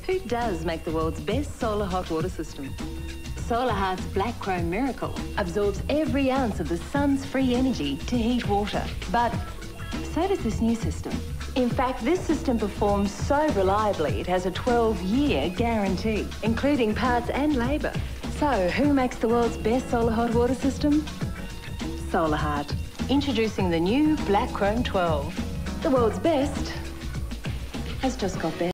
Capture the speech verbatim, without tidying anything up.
Who does make the world's best solar hot water system? Solar Heart's Black Chrome Miracle absorbs every ounce of the sun's free energy to heat water. But so does this new system. In fact, this system performs so reliably it has a twelve year guarantee, including parts and labour. So, who makes the world's best solar hot water system? Solar Heart. Introducing the new Black Chrome twelve. The world's best has just got better.